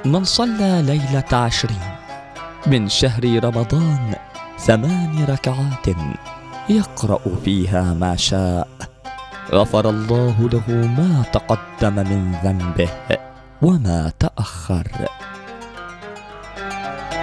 من صلى ليلة 20 من شهر رمضان 8 ركعات يقرأ فيها ما شاء، غفر الله له ما تقدم من ذنبه وما تأخر.